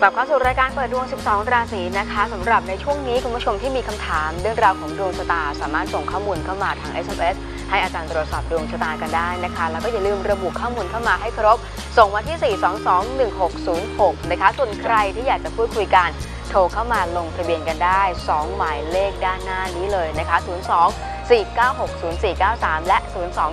กลับเข้าสู่รายการเปิดดวง 12 ราศีนะคะสำหรับในช่วงนี้คุณผู้ชมที่มีคำถามเรื่องราวของดวงชะตาสามารถส่งข้อมูลเข้ามาทาง SMS ให้อาจารย์ตรวจสอบดวงชะตากันได้นะคะแล้วก็อย่าลืมระบุข้อมูลเข้ามาให้ครบส่งมาที่ 4221606 นะคะส่วนใครที่อยากจะพูดคุยกันโทรเข้ามาลงทะเบียนกันได้2หมายเลขด้านหน้านี้เลยนะคะ02 4960493 และ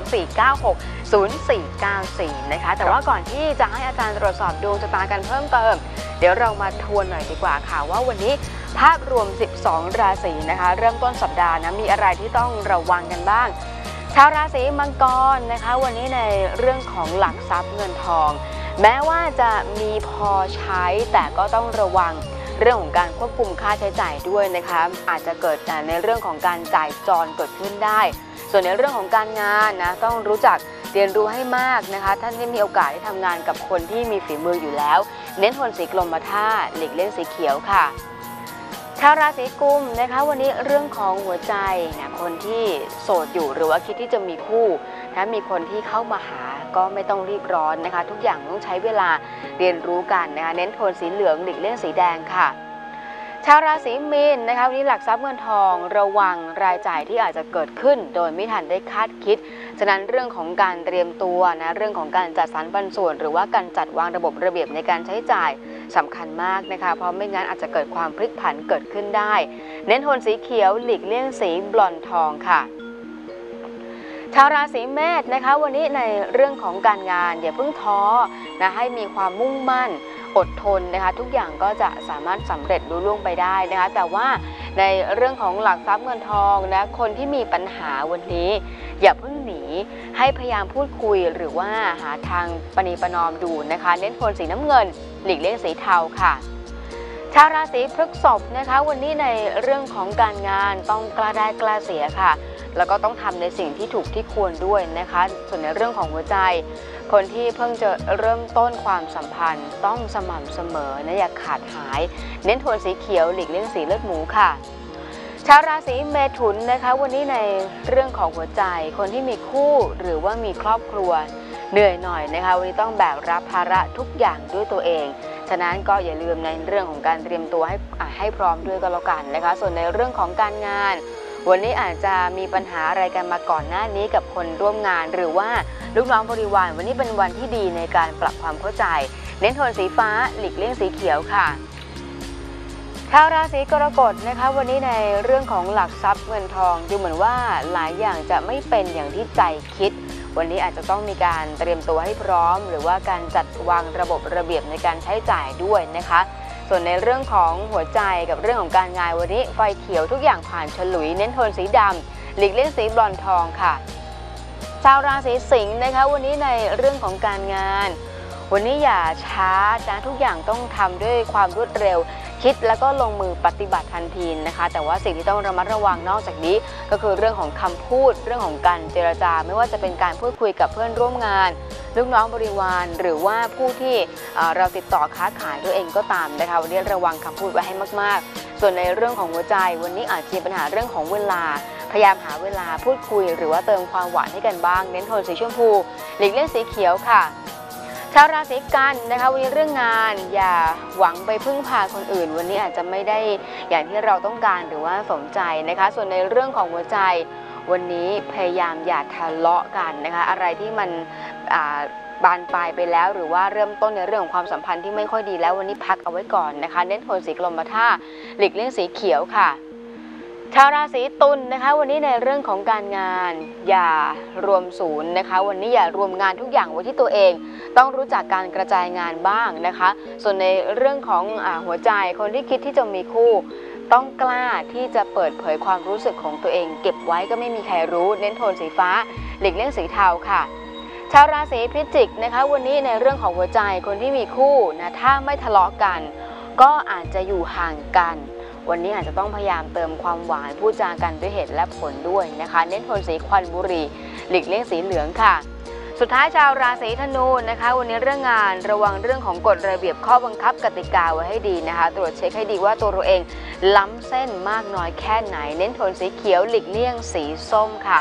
024960494 นะคะแต่ว่าก่อนที่จะให้อาจารย์ตรวจสอบดวงชะตากันเพิ่มเติมเดี๋ยวเรามาทวนหน่อยดีกว่าค่ะว่าวันนี้ภาพรวม 12 ราศีนะคะเริ่มต้นสัปดาห์นะมีอะไรที่ต้องระวังกันบ้างชาวราศีมังกรนะคะวันนี้ในเรื่องของหลักทรัพย์เงินทองแม้ว่าจะมีพอใช้แต่ก็ต้องระวังเรื่องของการควบคุมค่าใช้จ่ายด้วยนะคะอาจจะเกิดในเรื่องของการจ่ายจรเกิดขึ้นได้ส่วนในเรื่องของการงานนะต้องรู้จักเรียนรู้ให้มากนะคะท่านที่มีโอกาสได้ทำงานกับคนที่มีฝีมืออยู่แล้วเน้นโทนสีกรมท่าหลีกเลี่ยงสีเขียวค่ะชาวราศีกุมนะคะวันนี้เรื่องของหัวใจนะคนที่โสดอยู่หรือว่าคิดที่จะมีคู่ถ้ามีคนที่เข้ามาหาก็ไม่ต้องรีบร้อนนะคะทุกอย่างต้องใช้เวลาเรียนรู้กันนะคะเน้นโทนสีเหลืองหลีกเลี่ยงสีแดงค่ะชาวราศีมีนนะคะวันนี้หลักทรัพย์เงินทองระวังรายจ่ายที่อาจจะเกิดขึ้นโดยไม่ทันได้คาดคิดฉะนั้นเรื่องของการเตรียมตัวนะเรื่องของการจัดสรรปันส่วนหรือว่าการจัดวางระบบระเบียบในการใช้จ่ายสำคัญมากนะคะเพราะไม่งั้นอาจจะเกิดความพลิกผันเกิดขึ้นได้เน้นโทนสีเขียวหลีกเลี่ยงสีบลอนด์ทองค่ะชาวราศีเมษนะคะวันนี้ในเรื่องของการงานอย่าเพิ่งท้อนะให้มีความมุ่งมั่นอดทนนะคะทุกอย่างก็จะสามารถสำเร็จลุล่วงไปได้นะคะแต่ว่าในเรื่องของหลักทรัพย์เงินทองนะคนที่มีปัญหาวันนี้อย่าเพิ่งหนีให้พยายามพูดคุยหรือว่าหาทางประนีประนอมดูนะคะเน้นโทนสีน้ำเงินหลีกเลี่ยงสีเทาค่ะชาวราศีพฤษภนะคะวันนี้ในเรื่องของการงานต้องกล้าได้กล้าเสียค่ะแล้วก็ต้องทำในสิ่งที่ถูกที่ควรด้วยนะคะส่วนในเรื่องของหัวใจคนที่เพิ่งจะเริ่มต้นความสัมพันธ์ต้องสม่ำเสมอนะอย่าขาดหายเน้นโทนสีเขียวหลีกเลี่ยงสีเลือดหมูค่ะชาวราศีเมถุนนะคะวันนี้ในเรื่องของหัวใจคนที่มีคู่หรือว่ามีครอบครัวเหนื่อยหน่อยนะคะวันนี้ต้องแบกรับภาระทุกอย่างด้วยตัวเองฉะนั้นก็อย่าลืมในเรื่องของการเตรียมตัวให้พร้อมด้วยก็แล้วกันนะคะส่วนในเรื่องของการงานวันนี้อาจจะมีปัญหาอะไรกันมาก่อนหน้านี้กับคนร่วมงานหรือว่าลูกน้องบริวารวันนี้เป็นวันที่ดีในการปรับความเข้าใจเน้นโทนสีฟ้าหลีกเลี่ยงสีเขียวค่ะชาวราศีกรกฎนะคะวันนี้ในเรื่องของหลักทรัพย์เงินทองดูเหมือนว่าหลายอย่างจะไม่เป็นอย่างที่ใจคิดวันนี้อาจจะต้องมีการเตรียมตัวให้พร้อมหรือว่าการจัดวางระบบระเบียบในการใช้จ่ายด้วยนะคะส่วนในเรื่องของหัวใจกับเรื่องของการงานวันนี้ไฟเขียวทุกอย่างผ่านฉลุยเน้นโทนสีดำหลีกเลี่ยงสีบลอนด์ทองค่ะชาวราศีสิงห์นะคะวันนี้ในเรื่องของการงานวันนี้อย่าช้านะทุกอย่างต้องทำด้วยความรวดเร็วคิดแล้วก็ลงมือปฏิบัติทันทีนะคะแต่ว่าสิ่งที่ต้องระมัดระวังนอกจากนี้ก็คือเรื่องของคำพูดเรื่องของการเจรจาไม่ว่าจะเป็นการพูดคุยกับเพื่อนร่วมงานลูกน้องบริวารหรือว่าผู้ที่เราติดต่อค้าขายด้วยเองก็ตามนะคะวันนี้ระวังคำพูดไว้ให้มากๆส่วนในเรื่องของหัวใจวันนี้อาจจะมีปัญหาเรื่องของเวลาพยายามหาเวลาพูดคุยหรือว่าเติมความหวานให้กันบ้างเน้นโทนสีชมพูหลีกเลี่ยงสีเขียวค่ะชาวราศีกันนะคะวันนี้เรื่องงานอย่าหวังไปพึ่งพาคนอื่นวันนี้อาจจะไม่ได้อย่างที่เราต้องการหรือว่าสมใจนะคะส่วนในเรื่องของหัวใจวันนี้พยายามอย่าทะเลาะกันนะคะอะไรที่มันบานปลายไปแล้วหรือว่าเริ่มต้นในเรื่องของความสัมพันธ์ที่ไม่ค่อยดีแล้ววันนี้พักเอาไว้ก่อนนะคะเน้นโทนสีกรมท่าหลีกเลี่ยงสีเขียวค่ะชาวราศีตุลนะคะวันนี้ในเรื่องของการงานอย่ารวมศูนย์นะคะวันนี้อย่ารวมงานทุกอย่างไว้ที่ตัวเองต้องรู้จักการกระจายงานบ้างนะคะส่วนในเรื่องของหัวใจคนที่คิดที่จะมีคู่ต้องกล้าที่จะเปิดเผยความรู้สึกของตัวเองเก็บไว้ก็ไม่มีใครรู้เน้นโทนสีฟ้าหลีกเลี่ยงสีเทาค่ะชาวราศีพิจิกนะคะวันนี้ในเรื่องของหัวใจคนที่มีคู่นะถ้าไม่ทะเลาะกันก็อาจจะอยู่ห่างกันวันนี้อาจจะต้องพยายามเติมความหวานพูดจากันด้วยเหตุและผลด้วยนะคะเน้นโทนสีควันบุหรี่หลีกเลี่ยงสีเหลืองค่ะสุดท้ายชาวราศีธนูนะคะวันนี้เรื่องงานระวังเรื่องของกฎระเบียบข้อบังคับกติกาไว้ให้ดีนะคะตรวจเช็คให้ดีว่าตัวเราเองล้ำเส้นมากน้อยแค่ไหนเน้นโทนสีเขียวหลีกเลี่ยงสีส้มค่ะ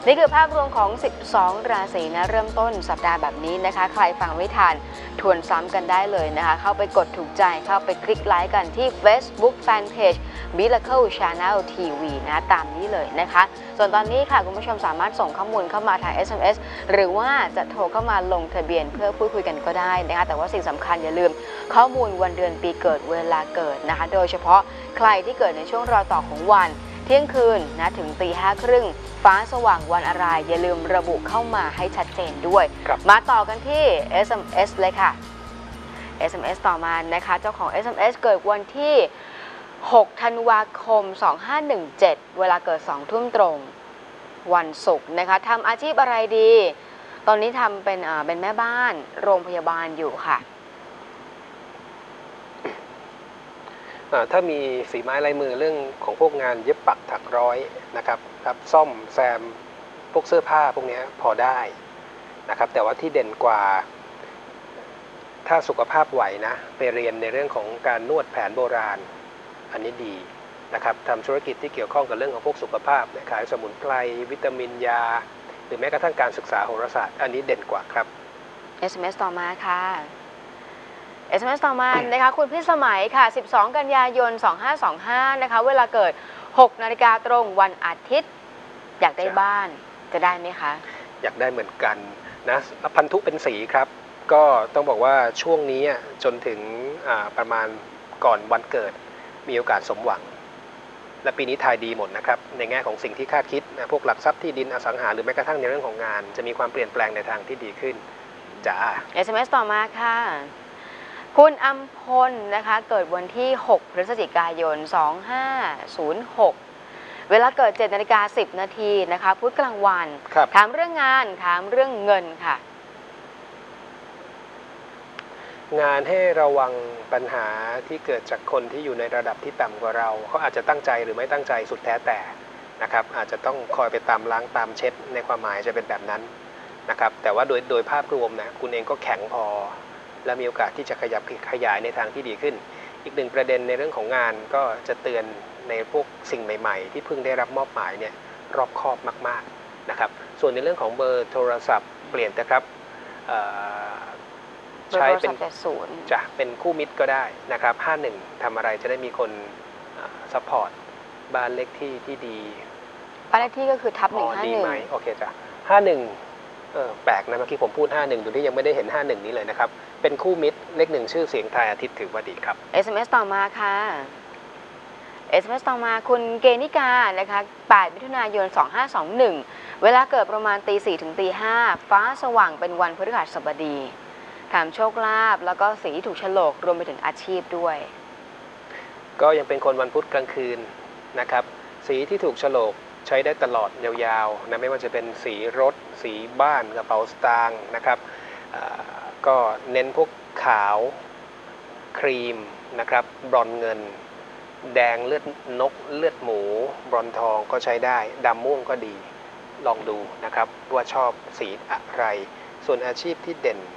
นี่คือภาพรวมของ 12 ราศีนะเริ่มต้นสัปดาห์แบบนี้นะคะใครฟังไม่ทันทวนซ้ำกันได้เลยนะคะเข้าไปกดถูกใจเข้าไปคลิกไลค์กันที่ Facebook Fanpage Miracle Channel TV นะตามนี้เลยนะคะส่วนตอนนี้ค่ะคุณผู้ชมสามารถส่งข้อมูลเข้ามาทาง SMS หรือว่าจะโทรเข้ามาลงทะเบียนเพื่อพูดคุยกันก็ได้นะคะแต่ว่าสิ่งสำคัญอย่าลืมข้อมูลวันเดือนปีเกิดเวลาเกิดนะคะโดยเฉพาะใครที่เกิดในช่วงรอยต่อของวันเที่ยงคืนนะถึงตี 5:30ฟ้าสว่างวันอะไรอย่าลืมระบุเข้ามาให้ชัดเจนด้วยมาต่อกันที่ SMS เลยค่ะ SMS ต่อมานะคะเจ้าของ SMS เกิดวันที่6 ธันวาคม 2517 เวลาเกิด 2 ทุ่มตรงวันศุกร์นะคะทำอาชีพอะไรดีตอนนี้ทำเป็นแม่บ้านโรงพยาบาลอยู่ค่ะถ้ามีฝีไม้ลายมือเรื่องของพวกงานเย็บปักถักร้อยนะครับซ่อมแซมพวกเสื้อผ้าพวกนี้พอได้นะครับแต่ว่าที่เด่นกว่าถ้าสุขภาพไหวนะไปเรียนในเรื่องของการนวดแผนโบราณอันนี้ดีนะครับทำธุรกิจที่เกี่ยวข้องกับเรื่องของพวกสุขภาพขายสมุนไพรวิตามินยาหรือแม้กระทั่งการศึกษาโหราศาสตร์อันนี้เด่นกว่าครับ SMS ต่อมาค่ะ SMS ต่อมานะคะคุณพี่สมัยค่ะ12 กันยายน 2525นะคะเวลาเกิด 6 นาฬิกาตรงวันอาทิตย์อยากได้บ้านจะได้ไหมคะอยากได้เหมือนกันนะพันธุเป็นสีครับก็ต้องบอกว่าช่วงนี้จนถึงประมาณก่อนวันเกิดมีโอกาสสมหวังและปีนี้ทายดีหมดนะครับในแง่ของสิ่งที่คาดคิดนะพวกหลักทรัพย์ที่ดินอสังหาหรือแม้กระทั่งในเรื่องของงานจะมีความเปลี่ยนแปลงในทางที่ดีขึ้นจ้า SMS ต่อมาค่ะคุณอัมพลนะคะเกิดวันที่6 พฤศจิกายน 2506เวลาเกิด 7:10 นาทีนะคะพุธกลางวันถามเรื่องงานถามเรื่องเงินค่ะงานให้ระวังปัญหาที่เกิดจากคนที่อยู่ในระดับที่ต่ำกว่าเราเขาอาจจะตั้งใจหรือไม่ตั้งใจสุดแท้แต่นะครับอาจจะต้องคอยไปตามล้างตามเช็ดในความหมายจะเป็นแบบนั้นนะครับแต่ว่าโดยภาพรวมนะคุณเองก็แข็งพอและมีโอกาสที่จะขยับขยายในทางที่ดีขึ้นอีกหนึ่งประเด็นในเรื่องของงานก็จะเตือนในพวกสิ่งใหม่ๆที่เพิ่งได้รับมอบหมายเนี่ยรอบคอบมากๆนะครับส่วนในเรื่องของเบอร์โทรศัพท์เปลี่ยนนะครับใช้เป็นจะเป็นคู่มิตรก็ได้นะครับ51ทำอะไรจะได้มีคนซัพพอร์ตบ้านเลขที่ดีบ้านเลขที่ก็คือทับ 151ดีไหมโอเคจ้ะ51แปลกนะเมื่อกี้ผมพูด51ดูที่ยังไม่ได้เห็น51นี้เลยนะครับเป็นคู่มิตรเลข1ชื่อเสียงทายอาทิตย์ถือว่าดีครับ SMS ต่อมาค่ะ SMS ต่อมาคุณเกณิกานะคะ8 มิถุนายน 2521เวลาเกิดประมาณตี 4 ถึงตี 5ฟ้าสว่างเป็นวันพฤหัสบดีถามโชคลาภแล้วก็สีที่ถูกโฉลกรวมไปถึงอาชีพด้วยก็ยังเป็นคนวันพุธกลางคืนนะครับสีที่ถูกโฉลกใช้ได้ตลอดยาวๆนะไม่ว่าจะเป็นสีรถสีบ้านกระเป๋าสตางค์นะครับก็เน้นพวกขาวครีมนะครับบรอนเงินแดงเลือดนกเลือดหมูบรอนทองก็ใช้ได้ดำม่วงก็ดีลองดูนะครับว่าชอบสีอะไรส่วนอาชีพที่เด่น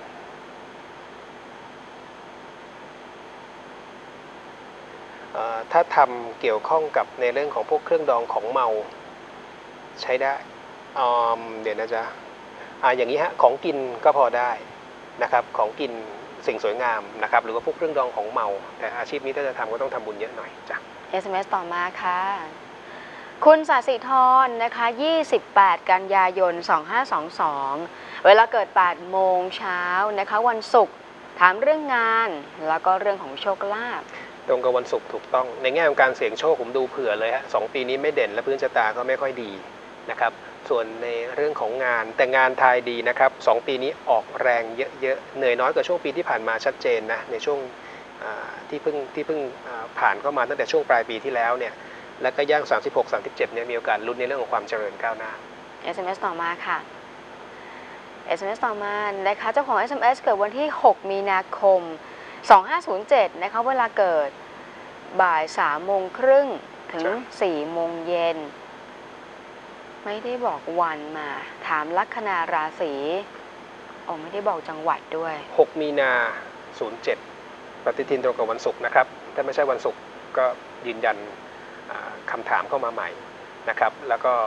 ถ้าทำเกี่ยวข้องกับในเรื่องของพวกเครื่องดองของเมาใช้ได้เดี๋ยวนะจ๊ะอย่างนี้ฮะของกินก็พอได้นะครับของกินสิ่งสวยงามนะครับหรือว่าพวกเครื่องดองของเมาแต่อาชีพนี้ถ้าจะทำก็ต้องทำบุญเยอะหน่อยจ้ะ SMS ต่อมาค่ะคุณศศิธรนะคะ28 กันยายน 2522เวลาเกิด 8 โมงเช้านะคะวันศุกร์ถามเรื่องงานแล้วก็เรื่องของโชคลาภตรงกับวันศุกร์ถูกต้องในแง่ของการเสี่ยงโชคผมดูเผื่อเลยฮะ2 ปีนี้ไม่เด่นและพื้นชะตาก็ไม่ค่อยดีนะครับส่วนในเรื่องของงานแต่งานทายดีนะครับ2 ปีนี้ออกแรงเยอะๆเหนื่อยน้อยกว่าช่วงปีที่ผ่านมาชัดเจนนะในช่วงที่เพิ่งผ่านเข้ามาตั้งแต่ช่วงปลายปีที่แล้วเนี่ยแล้วก็ย่าง36-37เนี่ยมีโอกาสลุ้นในเรื่องของความเจริญก้าวหน้า SMS ต่อมาค่ะ SMS ต่อมานะคะเจ้าของ SMS เกิดวันที่6 มีนาคม 2507นะคะเวลาเกิดบ่าย 3:30 ถึง 4 โมงเย็นไม่ได้บอกวันมาถามลัคนาราศีไม่ได้บอกจังหวัดด้วย 6 มีนา 07ปฏิทินตรงกับวันศุกร์นะครับถ้าไม่ใช่วันศุกร์ก็ยืนยันคำถามเข้ามาใหม่นะครับแล้วก็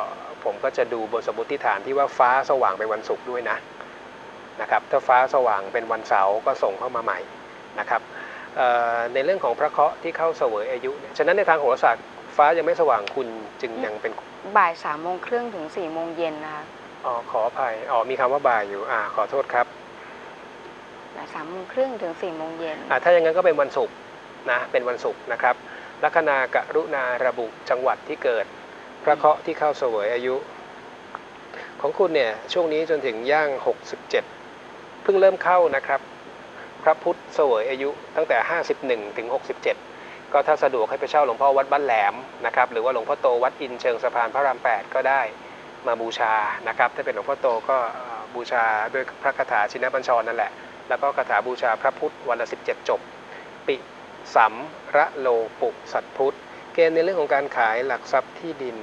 ผมก็จะดูบนสมมติฐานที่ว่าฟ้าสว่างเป็นวันศุกร์ด้วยนะครับถ้าฟ้าสว่างเป็นวันเสาร์ก็ส่งเข้ามาใหม่นะครับในเรื่องของพระเคราะห์ที่เข้าเสวยอายุฉะนั้นในทางโหราศาสตร์ฟ้ายังไม่สว่างคุณจึงยังเป็นบ่าย3:30ถึง4:00 นะคะขออภัยมีคำว่าบ่ายอยู่ขอโทษครับบ่าย3:30ถึง4:00 ถ้าอย่างนั้นก็เป็นวันศุกร์นะเป็นวันศุกร์นะครับลัคนากรุณาระบุจังหวัดที่เกิดพระเคราะห์ที่เข้าเสวยอายุของคุณเนี่ยช่วงนี้จนถึงย่าง67เพิ่งเริ่มเข้านะครับพระพุทธเสวยอายุตั้งแต่51ถึง67ก็ถ้าสะดวกให้ไปเช่าหลวงพ่อวัดบ้านแหลมนะครับหรือว่าหลวงพ่อโตวัดอินเชิงสะพานพระราม8ก็ได้มาบูชานะครับถ้าเป็นหลวงพ่อโตก็บูชาด้วยพระคาถาชินบัญชรนั่นแหละแล้วก็คาถาบูชาพระพุทธวันละ17จบปิสัมระโลปุสัตพุทธเกณฑ์ในเรื่องของการขายหลักทรัพย์ที่ดิน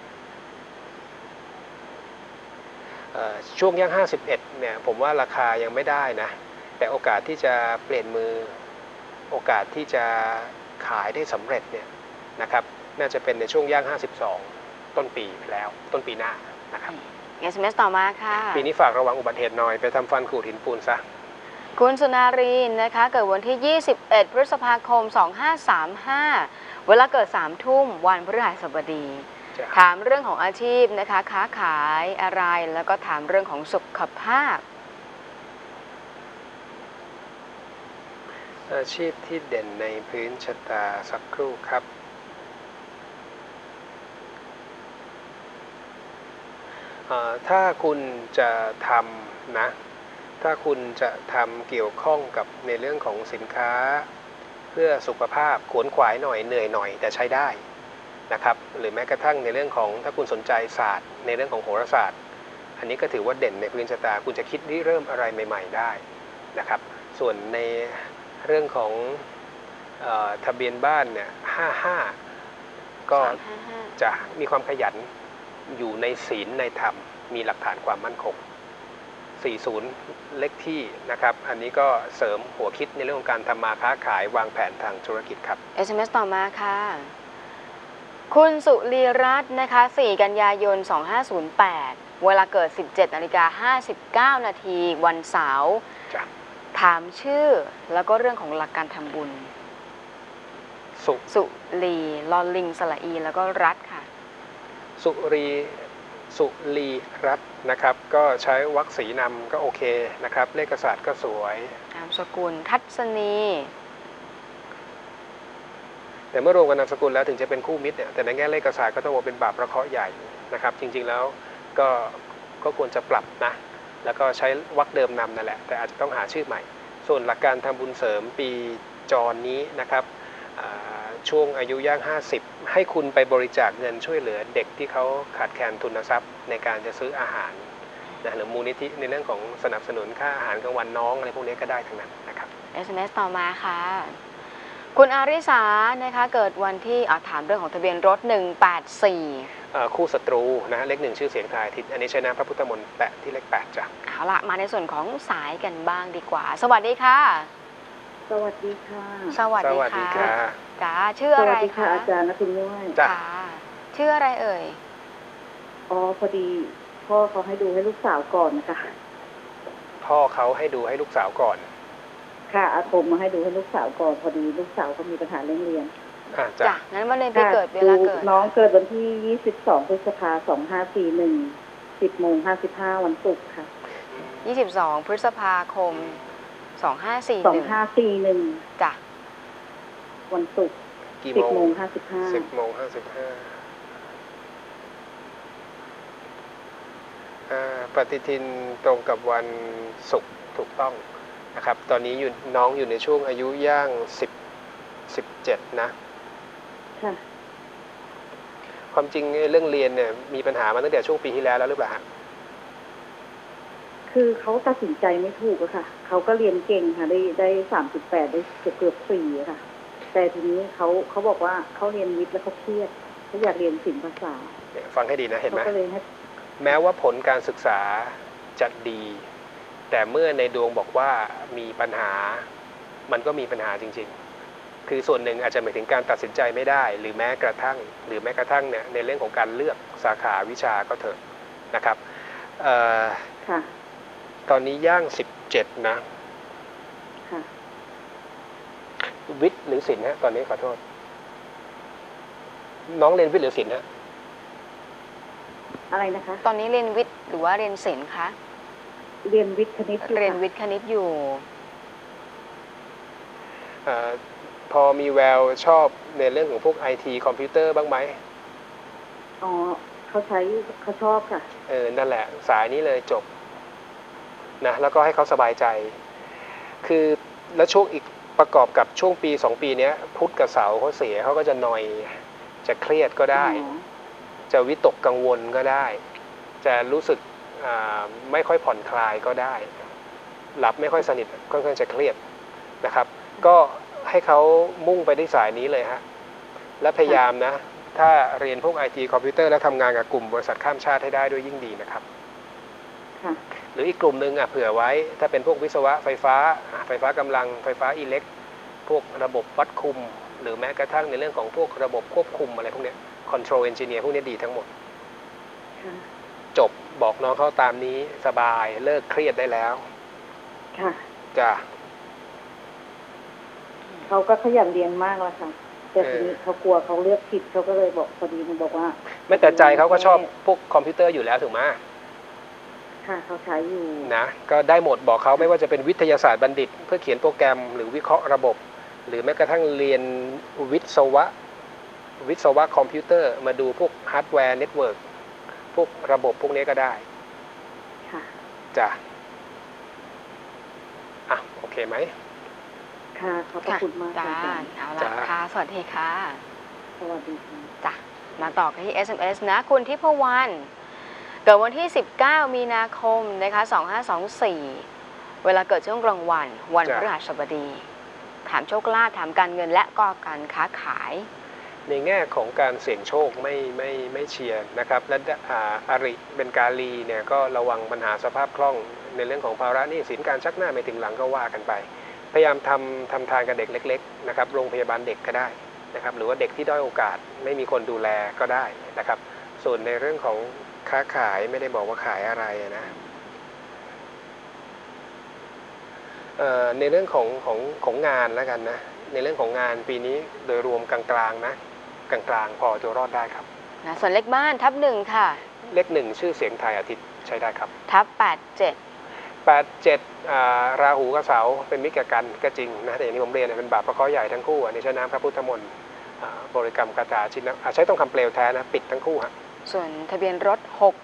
ช่วงย่าง51เนี่ยผมว่าราคายังไม่ได้นะแต่โอกาสที่จะเปลี่ยนมือโอกาสที่จะขายได้สำเร็จเนี่ยนะครับน่าจะเป็นในช่วงย่าง52ต้นปีไปแล้วต้นปีหน้านะครับ SMS ต่อมาค่ะปีนี้ฝากระวังอุบัติเหตุหน่อยไปทำฟันขูดหินปูนซะคุณสุนารีนะคะเกิดวันที่21พฤษภาคม2535เวลาเกิด3 ทุ่มวันพฤหัสบดีถามเรื่องของอาชีพนะคะค้าขายอะไรแล้วก็ถามเรื่องของสุขภาพอาชีพที่เด่นในพื้นชะตาสักครู่ครับถ้าคุณจะทำนะถ้าคุณจะทำเกี่ยวข้องกับในเรื่องของสินค้าเพื่อสุขภาพขวนขวายหน่อยเหนื่อยหน่อยแต่ใช้ได้นะครับหรือแม้กระทั่งในเรื่องของถ้าคุณสนใจศาสตร์ในเรื่องของโหราศาสตร์อันนี้ก็ถือว่าเด่นในพื้นชะตาคุณจะคิดริเริ่มอะไรใหม่ๆได้นะครับส่วนในเรื่องของทะเบียนบ้านเนี่ย55ก็จะมีความขยันอยู่ในศีลในธรรมมีหลักฐานความมั่นคง40เลขที่นะครับอันนี้ก็เสริมหัวคิดในเรื่องของการทำมาค้าขายวางแผนทางธุรกิจครับ SMS ต่อมาค่ะคุณสุรีรัตน์นะคะ4 กันยายน 2508เวลาเกิด 17:59 นาทีวันเสาร์ถามชื่อแล้วก็เรื่องของหลักการทำบุญสุรีลอลิงสระอีแล้วก็รัตค่ะสุรีรัตน์นะครับก็ใช้วรรคสีนำก็โอเคนะครับเลขศาสตร์ก็สวยนามสกุลทัศนีแต่เมื่อรวมกันนามสกุลแล้วถึงจะเป็นคู่มิตรเนี่ยแต่ในแง่เลขศาสตร์ก็ต้องบอกเป็นบาปประเคราะห์ใหญ่นะครับจริงๆแล้วก็ควรจะปรับนะแล้วก็ใช้วรรคเดิมนำนั่นแหละแต่อาจจะต้องหาชื่อใหม่ส่วนหลักการทำบุญเสริมปีจรนี้นะครับช่วงอายุย่าง50ให้คุณไปบริจาคเงินช่วยเหลือเด็กที่เขาขาดแคลนทุนทรัพย์ในการจะซื้ออาหารนะหรือมูลนิธิในเรื่องของสนับสนุนค่าอาหารกลางวันน้องอะไรพวกนี้ก็ได้ทั้งนั้นนะครับ SMS ต่อมาค่ะคุณอาริสานะคะเกิดวันที่ถามเรื่องของทะเบียนรถ184 คู่ศัตรูนะเลข1ชื่อเสียงทายอาทิตย์อันนี้ใช้น้ำพระพุทธมนต์แปะที่เลข8จ้ะเอาละมาในส่วนของสายกันบ้างดีกว่าสวัสดีค่ะสวัสดีค่ะสวัสดีค่ะจ้าชื่ออะไรคะสวัสดีค่ะอาจารย์นะคุณนุ้ยจ้าชื่ออะไรเอ่ยพอดีพ่อเขาให้ดูให้ลูกสาวก่อนนะคะพ่อเขาให้ดูให้ลูกสาวก่อนค่ะอาคมมาให้ดูให้ลูกสาวก่อนพอดีลูกสาวเขามีปัญหาเรื่องเรียนจ้ะงั้นวันเดือนปีเกิดเวลาเกิดน้องเกิดวันที่22พฤษภาคม2541 10:55วันศุกร์ค่ะ 22พฤษภาคม2541จ้ะวันศุกร์10:55 ปฏิทินตรงกับวันศุกร์ถูกต้องนะครับตอนนี้น้องอยู่ในช่วงอายุย่าง17นะค่ะความจริงเรื่องเรียนเนี่ยมีปัญหามาตั้งแต่ช่วงปีที่แล้วหรือเปล่าคือเขาตัดสินใจไม่ถูกอะค่ะเขาก็เรียนเก่งค่ะได้38ได้เกือบ4ค่ะแต่ทีนี้เขาบอกว่าเขาเรียนวิทย์แล้วเขาเครียดเขาอยากเรียนศิลป์ภาษาฟังให้ดีนะเห็นไหมแม้ว่าผลการศึกษาจะดีแต่เมื่อในดวงบอกว่ามีปัญหามันก็มีปัญหาจริงๆคือส่วนหนึ่งอาจจะหมายถึงการตัดสินใจไม่ได้หรือแม้กระทั่งเนี่ยในเรื่องของการเลือกสาขาวิชาก็เถอะนะครับค่ะตอนนี้ย่าง17นะค่ะวิทย์หรือศิลป์ฮะตอนนี้ขอโทษน้องเรียนวิทย์หรือศิลป์ฮะอะไรนะคะตอนนี้เรียนวิทย์หรือว่าเรียนศิลป์คะเรียนวิทย์คณิตเรียนวิทย์คณิตอยู่พอมีแววชอบในเรื่องของพวก IT คอมพิวเตอร์บ้างไหมอ๋อเขาชอบค่ะนั่นแหละสายนี้เลยจบนะแล้วก็ให้เขาสบายใจคือแล้วช่วงอีกประกอบกับช่วงปี2ปีนี้พุธกับเสาร์เขาเสียเขาก็จะนอยจะเครียดก็ได้จะวิตกกังวลก็ได้จะรู้สึกไม่ค่อยผ่อนคลายก็ได้หลับไม่ค่อยสนิทค่อนข้างจะเครียดนะครับก็ให้เขามุ่งไปที่สายนี้เลยฮะและพยายามนะถ้าเรียนพวก IT คอมพิวเตอร์แล้วทำงานกับกลุ่มบริษัทข้ามชาติให้ได้ด้วยยิ่งดีนะครับหรืออีกกลุ่มหนึ่งเผื่อไว้ถ้าเป็นพวกวิศวะไฟฟ้ากำลังไฟฟ้าอิเล็กพวกระบบวัดคุมหรือแม้กระทั่งในเรื่องของพวกระบบควบคุมอะไรพวกนี้ Control Engineer พวกนี้ดีทั้งหมดจบบอกน้องเขาตามนี้สบายเลิกเครียดได้แล้วค่ะจ้ะเขาก็ขยันเรียนมากแล้วค่ะแต่ทีนี้เขากลัวเขาเลือกผิดเขาก็เลยบอกพอดีมันบอกว่าไม่แต่ใจเขาก็ชอบพวกคอมพิวเตอร์อยู่แล้วถูกไหมค่ะเขาใช้อยู่นะก็ได้หมดบอกเขาไม่ว่าจะเป็นวิทยาศาสตร์บัณฑิตเพื่อเขียนโปรแกรมหรือวิเคราะห์ระบบหรือแม้กระทั่งเรียนวิศวะคอมพิวเตอร์มาดูพวกฮาร์ดแวร์เน็ตเวิร์กพวกระบบพวกนี้ก็ได้ค่ะจ้ะโอเคไหมค่ะขอบคุณมากจ้าเอาละค่ะสวัสดีค่ะสวัสดีค่ะจ้ะมาต่อกันที่ SMS นะคุณทิพวรรณเกิดวันที่19มีนาคมนะคะ2524เวลาเกิดช่วงกลางวันพฤหัสบดีถามโชคลาภถามการเงินและก็การค้าขายในแง่ของการเสี่ยงโชคไม่เชียร์นะครับและอริเป็นกาลีเนี่ยก็ระวังปัญหาสภาพคล่องในเรื่องของภาระหนี้สินการชักหน้าไม่ถึงหลังก็ว่ากันไปพยายามทำทานกับเด็กเล็กๆนะครับโรงพยาบาลเด็กก็ได้นะครับหรือว่าเด็กที่ด้อยโอกาสไม่มีคนดูแลก็ได้นะครับส่วนในเรื่องของค้าขายไม่ได้บอกว่าขายอะไรนะในเรื่องของงานแล้วกันนะในเรื่องของงานปีนี้โดยรวมกลางๆนะกลางๆพอจะรอดได้ครับส่วนเลขบ้านทับ1ค่ะเลข1ชื่อเสียงไทยอาทิตย์ใช้ได้ครับทับ 87ราหูกับเสาเป็นมิตรกันก็จริงนะแต่อย่างที่ผมเรียนเป็นบาปพระเคราะห์ใหญ่ทั้งคู่ในใช้น้ำพระพุทธมนต์บริกรรมคาถาชินใช้ต้องคำเปลวแท้นะปิดทั้งคู่ฮะส่วนทะเบียนรถ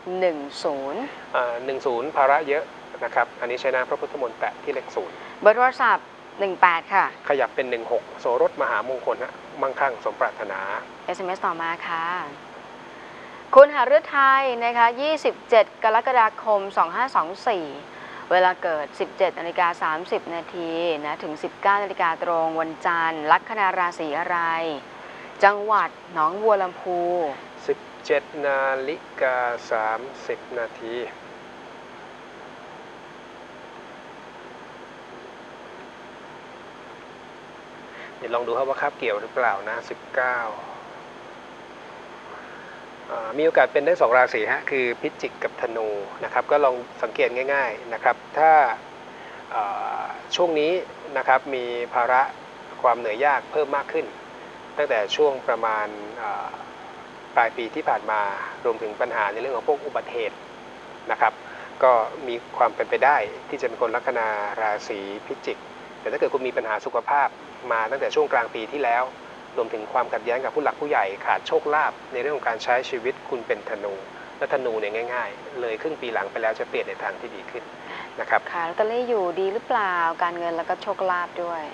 610ภาระเยอะนะครับอันนี้ใช้น้ำพระพุทธมนต์แตะที่เลข0 เบอร์โทรศัพท์18ค่ะขยับเป็น16โสรถมหามงคลฮะมั่งคั่งสมปรารถนา SMS ต่อมาค่ะคุณหฤทัยนะคะ27กรกฎาคม2524เวลาเกิด 17:30 นาทีนะถึง 19 นาฬิกาตรงวันจันทร์ลัคนาราศีอะไรจังหวัดหนองบัวลำพู 17:30 นาทีเดี๋ยวลองดูครับว่าคาบเกี่ยวหรือเปล่านะ19มีโอกาสเป็นได้2ราศีฮะคือพิจิกกับธนูนะครับก็ลองสังเกตง่ายๆนะครับถ้าช่วงนี้นะครับมีภาระความเหนื่อยยากเพิ่มมากขึ้นตั้งแต่ช่วงประมาณปลายปีที่ผ่านมารวมถึงปัญหาในเรื่องของพวกอุบัติเหตุนะครับก็มีความเป็นไปได้ที่จะเป็นคนลัคนาราศีพิจิกแต่ถ้าเกิดคุณมีปัญหาสุขภาพมาตั้งแต่ช่วงกลางปีที่แล้วรวมถึงความขัดแย้งกับผู้หลักผู้ใหญ่ขาดโชคลาภในเรื่องของการใช้ชีวิตคุณเป็นธนูและธนูเนี่ยง่ายๆเลยครึ่งปีหลังไปแล้วจะเปลี่ยนในทางที่ดีขึ้นนะครับค่ะลอตเตอรี่อยู่ดีหรือเปล่าการเงินแล้วก็โชคลาภด้วย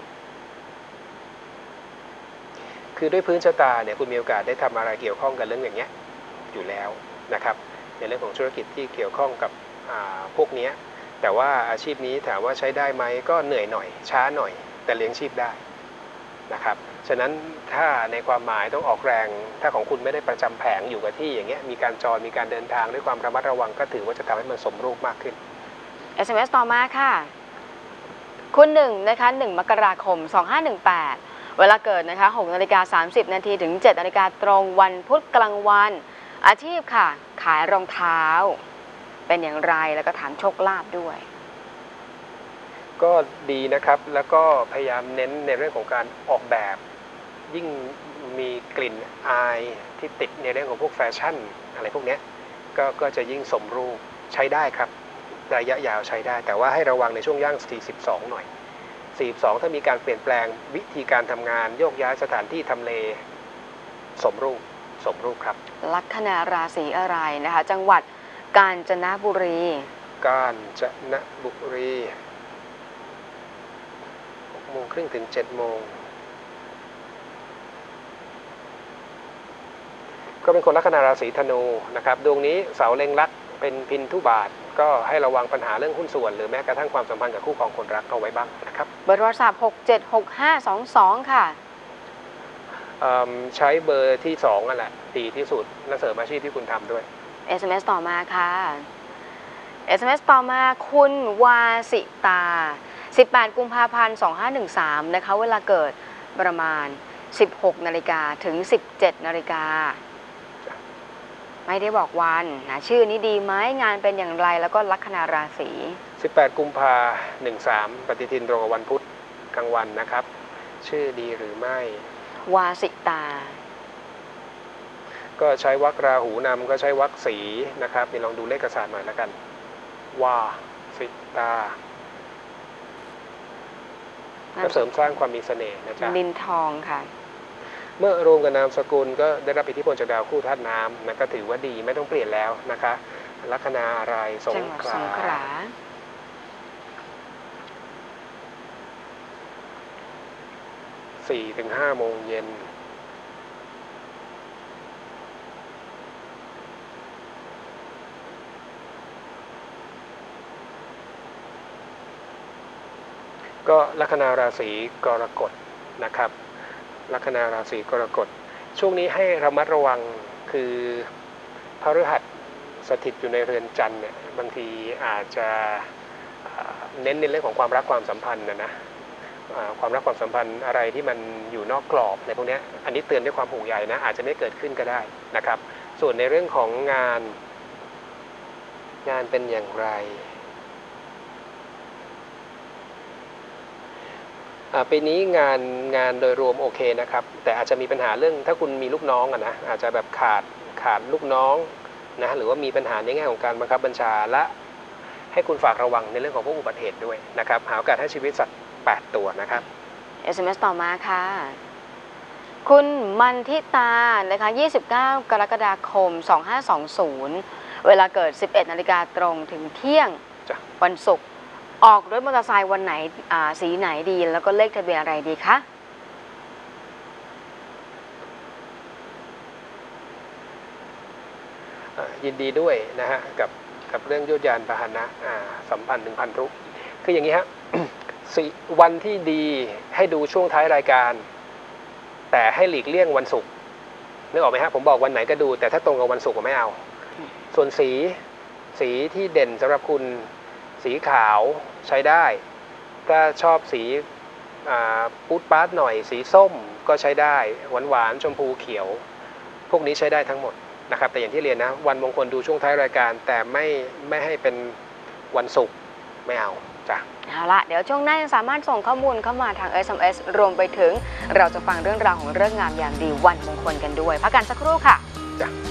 คือด้วยพื้นชะตาเนี่ยคุณมีโอกาสได้ทำอะไรเกี่ยวข้องกับเรื่องอย่างเงี้ยอยู่แล้วนะครับในเรื่องของธุรกิจที่เกี่ยวข้องกับพวกนี้แต่ว่าอาชีพนี้ถามว่าใช้ได้ไหมก็เหนื่อยหน่อยช้าหน่อยแต่เลี้ยงชีพได้นะครับฉะนั้นถ้าในความหมายต้องออกแรงถ้าของคุณไม่ได้ประจำแผงอยู่กับที่อย่างเงี้ยมีการจรมีการเดินทางด้วยความระมัดระวังก็ถือว่าจะทำให้มันสมรูปมากขึ้น SMS ต่อมาค่ะคุณ1นะคะ1 มกราคม2518 เวลาเกิดนะคะ6:30 น.ถึง7:00 น.ตรงวันพุธกลางวัน อาชีพค่ะขายรองเท้าเป็นอย่างไรแล้วก็ถามโชคลาภด้วยก็ดีนะครับแล้วก็พยายามเน้นในเรื่องของการออกแบบ ยิ่งมีกลิ่นอายที่ติดในเรื่องของพวกแฟชั่นอะไรพวกนี้ก็จะยิ่งสมรูปใช้ได้ครับระยะยาวใช้ได้แต่ว่าให้ระวังในช่วงย่าง42หน่อย42ถ้ามีการเปลี่ยนแปลงวิธีการทำงานโยกย้ายสถานที่ทำเลสมรูปครับลัคนาราศีอะไรนะคะจังหวัดกาญจนบุรี6:30 ถึง 7:00 ก็เป็นคนลัคนาราศีธนูนะครับดวงนี้เสาเล็งลักเป็นพินทุบาทก็ให้ระวังปัญหาเรื่องหุ้นส่วนหรือแม้กระทั่งความสัมพันธ์กับคู่ครองคนรักเอาไว้บ้างนะครับเบอร์โทรศัพท์676522ค่ะใช้เบอร์ที่2นั่นแหละดีที่สุดและเสริมอาชีพที่คุณทำด้วย SMS ต่อมาค่ะ SMS ต่อมาคุณวาสิตา18 กุมภาพันธ์ 2513นะคะเวลาเกิดประมาณ 16:00 น.ถึง 17:00 น.ไม่ได้บอกวันนะชื่อนี้ดีไหมงานเป็นอย่างไรแล้วก็ลัคนาราศี 18 กุมภา13ปฏิทินตรงกับวันพุธกลางวันนะครับชื่อดีหรือไม่วาสิตาก็ใช้วรรคราหูนำก็ใช้วรรคสีนะครับนี่ลองดูเลขศาสตร์หน่อยแล้วกันวาสิตาก็เสริมสร้างความมีเสน่ห์นะจ๊ะลินทองค่ะเมื่อรวมกับนามสกุลก็ได้รับอิทธิพลจากดาวคู่ธาตุน้ำนะก็ถือว่าดีไม่ต้องเปลี่ยนแล้วนะคะลัคนาอะไรสงขลา4 ถึง 5 โมงเย็นก็ลัคนาราศีกรกฎนะครับลัคนาราศีกรกฎช่วงนี้ให้ระมัดระวังคือพฤหัสสถิตอยู่ในเรือนจันทร์เนี่ยบางทีอาจจะเน้นในเรื่องของความรักความสัมพันธ์นะความรักความสัมพันธ์อะไรที่มันอยู่นอกกรอบในพวกนี้อันนี้เตือนด้วยความห่วงใยนะอาจจะไม่เกิดขึ้นก็ได้นะครับส่วนในเรื่องของงานเป็นอย่างไรปีนี้งานโดยรวมโอเคนะครับแต่อาจจะมีปัญหาเรื่องถ้าคุณมีลูกน้องนะอาจจะแบบขาดลูกน้องนะหรือว่ามีปัญหาในแง่ของการบังคับบัญชาและให้คุณฝากระวังในเรื่องของพวกอุบัติเหตุด้วยนะครับหาโอกาสให้ชีวิตสัตว์8 ตัวนะครับ SMS ต่อมาค่ะคุณมันทิตานะคะ29 กรกฎาคม 2520เวลาเกิด 11:00 น.ตรงถึงเที่ยงวันศุกร์ออกรถมอเตอร์ไซค์วันไหนสีไหนดีแล้วก็เลขทะเบียนอะไรดีคะยินดีด้วยนะฮะกับเรื่องยวดยานพาหนะสัมพันธ์ถึงพันธุคืออย่างนี้ฮะ วันที่ดีให้ดูช่วงท้ายรายการแต่ให้หลีกเลี่ยงวันศุกร์นึกออกไหมฮะผมบอกวันไหนก็ดูแต่ถ้าตรงกับวันศุกร์ก็ไม่เอาส่วนสีที่เด่นสำหรับคุณสีขาวใช้ได้ถ้าชอบสีปูดปาร์ตหน่อยสีส้มก็ใช้ได้หวานชมพูเขียวพวกนี้ใช้ได้ทั้งหมดนะครับแต่อย่างที่เรียนนะวันมงคลดูช่วงท้ายรายการแต่ไม่ให้เป็นวันศุกร์ไม่เอาจ้ะเอาละเดี๋ยวช่วงหน้ายังสามารถส่งข้อมูลเข้ามาทาง SMS รวมไปถึงเราจะฟังเรื่องราวของเรื่องงามยามดีวันมงคลกันด้วยพักกันสักครู่ค่ะจ้ะ